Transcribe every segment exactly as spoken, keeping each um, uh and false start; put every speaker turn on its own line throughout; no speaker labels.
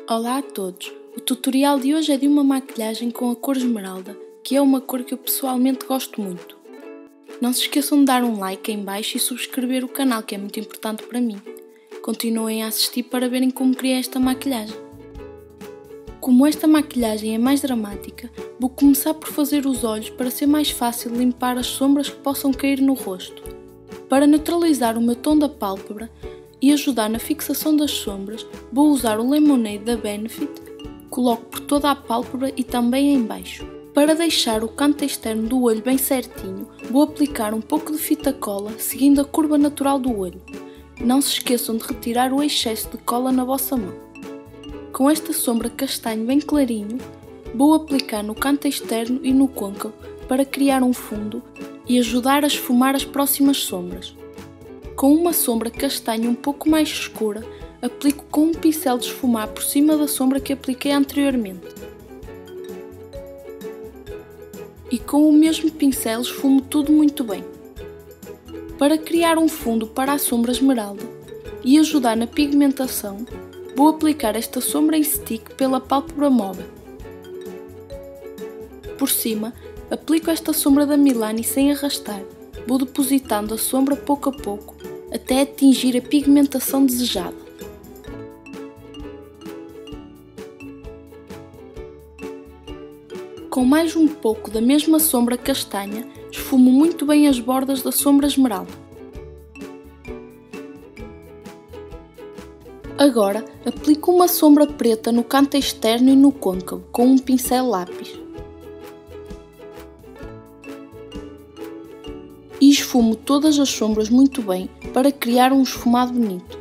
Olá a todos! O tutorial de hoje é de uma maquilhagem com a cor esmeralda, que é uma cor que eu pessoalmente gosto muito. Não se esqueçam de dar um like em baixo e subscrever o canal, que é muito importante para mim. Continuem a assistir para verem como criei esta maquilhagem. Como esta maquilhagem é mais dramática, vou começar por fazer os olhos para ser mais fácil limpar as sombras que possam cair no rosto. Para neutralizar o meu tom da pálpebra e ajudar na fixação das sombras, vou usar o Lemonade da Benefit, coloco por toda a pálpebra e também em baixo. Para deixar o canto externo do olho bem certinho, vou aplicar um pouco de fita cola, seguindo a curva natural do olho. Não se esqueçam de retirar o excesso de cola na vossa mão. Com esta sombra castanho bem clarinho, vou aplicar no canto externo e no côncavo para criar um fundo e ajudar a esfumar as próximas sombras. Com uma sombra castanha um pouco mais escura, aplico com um pincel de esfumar por cima da sombra que apliquei anteriormente. E com o mesmo pincel esfumo tudo muito bem. Para criar um fundo para a sombra esmeralda e ajudar na pigmentação, vou aplicar esta sombra em stick pela pálpebra móvel. Por cima, aplico esta sombra da Milani sem arrastar. Vou depositando a sombra pouco a pouco, até atingir a pigmentação desejada. Com mais um pouco da mesma sombra castanha, esfumo muito bem as bordas da sombra esmeralda. Agora, aplico uma sombra preta no canto externo e no côncavo, com um pincel lápis. E esfumo todas as sombras muito bem para criar um esfumado bonito.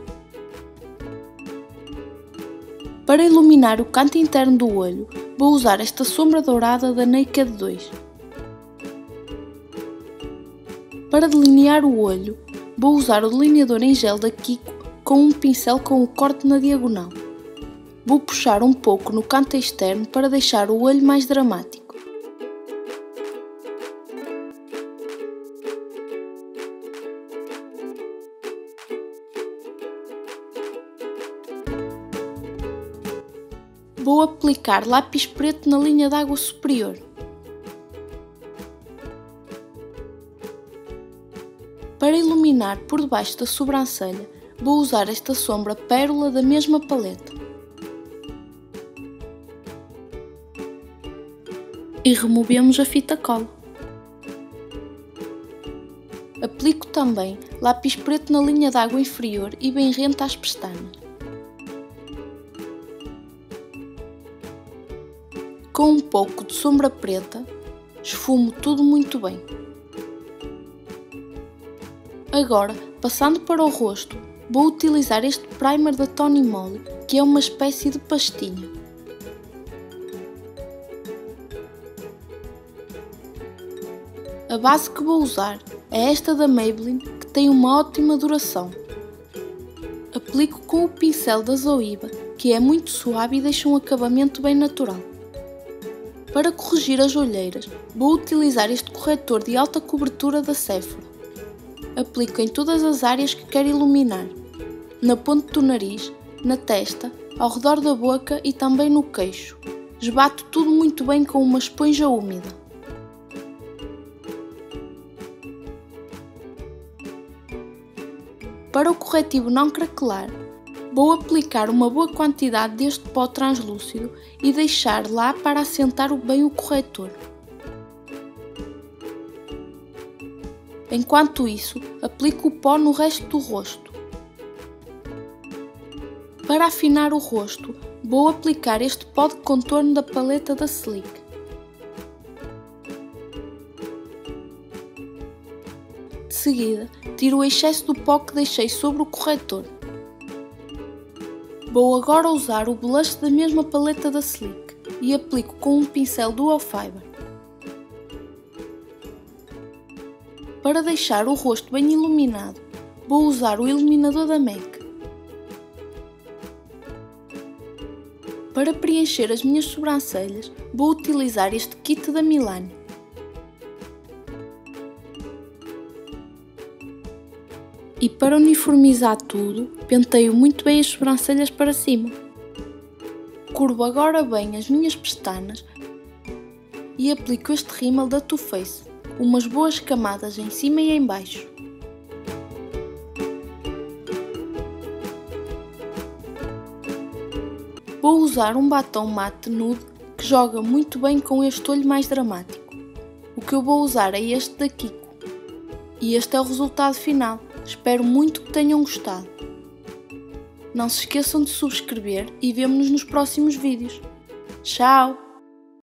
Para iluminar o canto interno do olho, vou usar esta sombra dourada da Naked dois. Para delinear o olho, vou usar o delineador em gel da Kiko com um pincel com o corte na diagonal. Vou puxar um pouco no canto externo para deixar o olho mais dramático. Vou aplicar lápis preto na linha d'água superior. Para iluminar por debaixo da sobrancelha, vou usar esta sombra pérola da mesma paleta. E removemos a fita cola. Aplico também lápis preto na linha d'água inferior e bem rente às pestanas. Com um pouco de sombra preta, esfumo tudo muito bem. Agora, passando para o rosto, vou utilizar este primer da Tony Moly, que é uma espécie de pastinha. A base que vou usar é esta da Maybelline, que tem uma ótima duração. Aplico com o pincel da Zoiba, que é muito suave e deixa um acabamento bem natural. Para corrigir as olheiras, vou utilizar este corretor de alta cobertura da Sephora. Aplico em todas as áreas que quero iluminar, na ponte do nariz, na testa, ao redor da boca e também no queixo. Esbato tudo muito bem com uma esponja úmida. Para o corretivo não craquelar, vou aplicar uma boa quantidade deste pó translúcido e deixar lá para assentar bem o corretor. Enquanto isso, aplico o pó no resto do rosto. Para afinar o rosto, vou aplicar este pó de contorno da paleta da Sleek. De seguida, tiro o excesso do pó que deixei sobre o corretor. Vou agora usar o blush da mesma paleta da Sleek e aplico com um pincel Dual Fiber. Para deixar o rosto bem iluminado, vou usar o iluminador da M A C. Para preencher as minhas sobrancelhas, vou utilizar este kit da Milani. E para uniformizar tudo, penteio muito bem as sobrancelhas para cima. Curvo agora bem as minhas pestanas e aplico este rímel da Too Faced, umas boas camadas em cima e em baixo. Vou usar um batom mate nude que joga muito bem com este olho mais dramático. O que eu vou usar é este da Kiko. E este é o resultado final. Espero muito que tenham gostado. Não se esqueçam de subscrever e vemo-nos nos próximos vídeos. Tchau!